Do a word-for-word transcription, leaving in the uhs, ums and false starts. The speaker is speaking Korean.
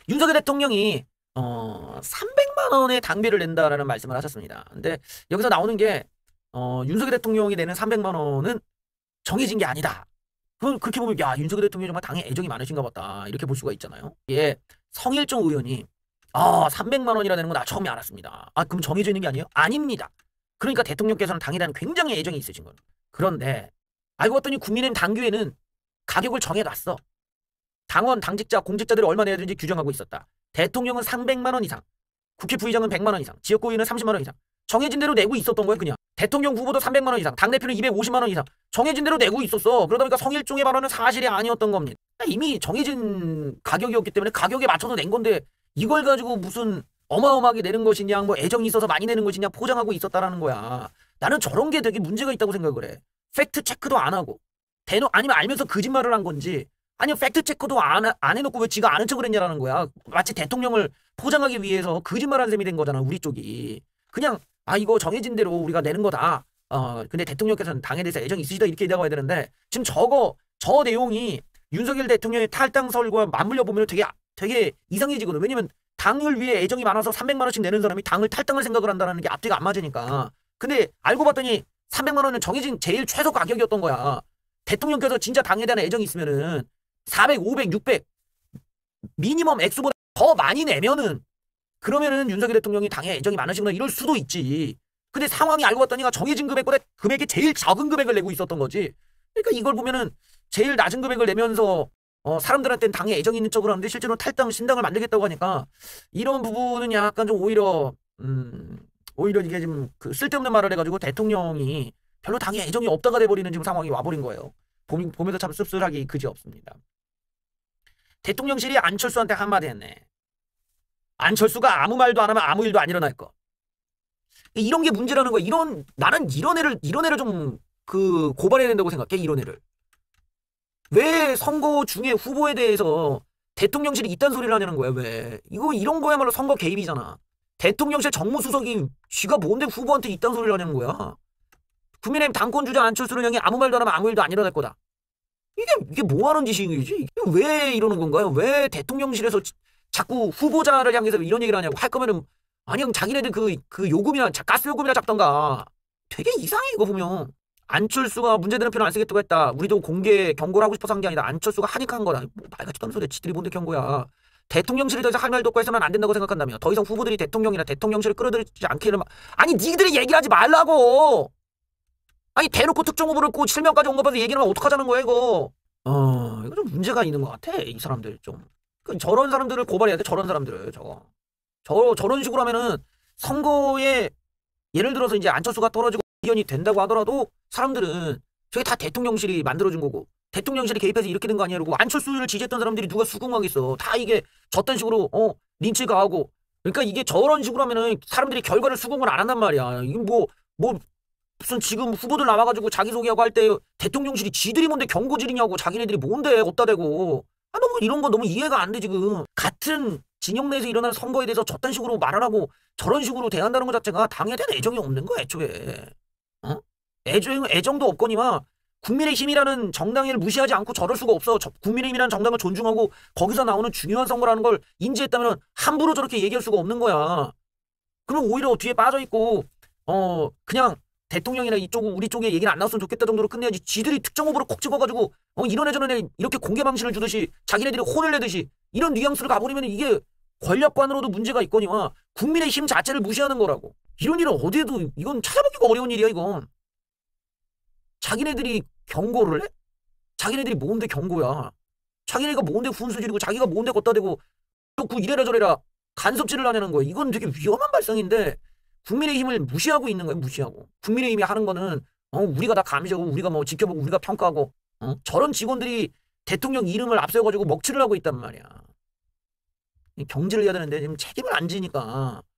윤석열 대통령이 어 삼백만 원의 당비를 낸다라는 말씀을 하셨습니다. 근데 여기서 나오는 게 어 윤석열 대통령이 내는 삼백만 원은 정해진 게 아니다. 그 그렇게 보면 야 윤석열 대통령이 정말 당에 애정이 많으신가 보다 이렇게 볼 수가 있잖아요. 예, 성일종 의원이 아 삼백만 원이라 되는 건 나 처음에 알았습니다. 아 그럼 정해져 있는 게 아니에요? 아닙니다. 그러니까 대통령께서는 당에 대한 굉장히 애정이 있으신 거예요. 그런데 알고 봤더니 국민의힘 당규에는 가격을 정해놨어. 당원, 당직자, 공직자들이 얼마 내야 되는지 규정하고 있었다. 대통령은 삼백만 원 이상, 국회 부의장은 백만 원 이상, 지역구의원은 삼십만 원 이상. 정해진 대로 내고 있었던 거야 그냥. 대통령 후보도 삼백만 원 이상, 당대표는 이백오십만 원 이상. 정해진 대로 내고 있었어. 그러다 보니까 성일종의 발언은 사실이 아니었던 겁니다. 이미 정해진 가격이었기 때문에 가격에 맞춰서 낸 건데 이걸 가지고 무슨 어마어마하게 내는 것이냐, 뭐 애정이 있어서 많이 내는 것이냐 포장하고 있었다라는 거야. 나는 저런 게 되게 문제가 있다고 생각을 해. 팩트 체크도 안 하고 대놓 아니면 알면서 거짓말을 한 건지 아니면 팩트 체크도 안, 안 해놓고 왜 지가 아는 척을 했냐라는 거야. 마치 대통령을 포장하기 위해서 거짓말한 셈이 된 거잖아 우리 쪽이. 그냥 아 이거 정해진 대로 우리가 내는 거다. 어 근데 대통령께서는 당에 대해서 애정이 있으시다 이렇게 나와야 되는데 지금 저거 저 내용이 윤석열 대통령의 탈당설과 맞물려 보면 되게 되게 이상해지거든. 왜냐면 당을 위해 애정이 많아서 삼백만 원씩 내는 사람이 당을 탈당할 생각을 한다는 게 앞뒤가 안 맞으니까. 근데 알고 봤더니 삼백만 원은 정해진 제일 최소 가격이었던 거야. 대통령께서 진짜 당에 대한 애정이 있으면은 사백, 오백, 육백 미니멈 액수보다 더 많이 내면은 그러면은 윤석열 대통령이 당에 애정이 많으시구나 이럴 수도 있지. 근데 상황이 알고 봤더니 정해진 금액보다 금액이 제일 적은 금액을 내고 있었던 거지. 그러니까 이걸 보면은 제일 낮은 금액을 내면서 어 사람들한테는 당에 애정이 있는 척을 하는데 실제로 탈당 신당을 만들겠다고 하니까 이런 부분은 약간 좀 오히려 음 오히려 이게 지금 그 쓸데없는 말을 해가지고 대통령이 별로 당에 애정이 없다가 돼버리는 지금 상황이 와버린 거예요. 봄, 보면서 참 씁쓸하기 그지없습니다. 대통령실이 안철수한테 한마디 했네. 안철수가 아무 말도 안 하면 아무 일도 안 일어날 거. 이런 게 문제라는 거야. 이런 나는 이런 애를 이런 애를 좀 그 고발해야 된다고 생각해. 이런 애를. 왜 선거 중에 후보에 대해서 대통령실이 이딴 소리를 하냐는 거야. 왜? 이거 이런 거야말로 선거 개입이잖아. 대통령실 정무수석이 쥐가 뭔데 후보한테 이딴 소리를 하냐는 거야. 국민의힘 당권주자 안철수를 향해 아무 말도 안 하면 아무 일도 안 일어날 거다. 이게 이게 뭐 하는 짓이지? 왜 이러는 건가요? 왜 대통령실에서 자꾸 후보자를 향해서 이런 얘기를 하냐고. 할 거면은 아니 형 자기네들 그, 그 요금이나 가스 요금이나 잡던가. 되게 이상해 이거 보면. 안철수가 문제되는 표를 안 쓰겠다고 했다. 우리도 공개 경고를 하고 싶어서 한 게 아니다. 안철수가 하니까 한 거다. 뭐 말같지도 않은 소리야. 지들이 뭔데 경고야. 대통령실이 더 이상 할 말도 없고 해서는 안 된다고 생각한다며. 더 이상 후보들이 대통령이나 대통령실을 끌어들이지 않게 이러면 아니 니들이 얘기를 하지 말라고. 아니 대놓고 특정 후보를 꼭 실명까지 온 거 봐서 얘기를 하면 어떡하자는 거야 이거. 어 이거 좀 문제가 있는 것 같아 이 사람들 좀. 저런 사람들을 고발해야 돼. 저런 사람들을 저거. 저 저런 식으로 하면은 선거에 예를 들어서 이제 안철수가 떨어지고 의원이 된다고 하더라도 사람들은 저게 다 대통령실이 만들어준 거고 대통령실이 개입해서 이렇게 된 거 아니야 이러고 안철수를 지지했던 사람들이 누가 수긍하겠어. 다 이게 저딴 식으로 어 린치 가하고 그러니까 이게 저런 식으로 하면은 사람들이 결과를 수긍을 안 한단 말이야. 이게 뭐 뭐 무슨 지금 후보들 나와가지고 자기소개하고 할 때 대통령실이 지들이 뭔데 경고질이냐고 자기네들이 뭔데 어디다 대고 아 너무 이런 거 너무 이해가 안 돼 지금. 같은 진영 내에서 일어나는 선거에 대해서 저딴 식으로 말을 하고 저런 식으로 대한다는 것 자체가 당에 대한 애정이 없는 거야 애초에. 어? 애정, 애정도 없거니와 국민의힘이라는 정당을 무시하지 않고 저럴 수가 없어. 저, 국민의힘이라는 정당을 존중하고 거기서 나오는 중요한 선거라는 걸 인지했다면 함부로 저렇게 얘기할 수가 없는 거야. 그러면 오히려 뒤에 빠져있고 어 그냥 대통령이나 이쪽 우리 쪽에 얘기는 안 나왔으면 좋겠다 정도로 끝내야지. 지들이 특정 후보를 콕 집어가지고 어 이런 애 저런 애 이렇게 공개 방신을 주듯이 자기네들이 혼을 내듯이 이런 뉘앙스를 가버리면 이게 권력관으로도 문제가 있거니와 국민의힘 자체를 무시하는 거라고. 이런 일은 어디에도 이건 찾아보기가 어려운 일이야 이건. 자기네들이 경고를 해? 자기네들이 뭔데 경고야. 자기네가 뭔데 훈수지르고 자기가 뭔데 걷다 대고 그 이래라 저래라 간섭질을 하냐는 거야. 이건 되게 위험한 발상인데 국민의힘을 무시하고 있는 거야. 무시하고. 국민의힘이 하는 거는 어 우리가 다 감시하고 우리가 뭐 지켜보고 우리가 평가하고 어? 저런 직원들이 대통령 이름을 앞세워가지고 먹칠을 하고 있단 말이야. 경질을 해야 되는데 지금 책임을 안 지니까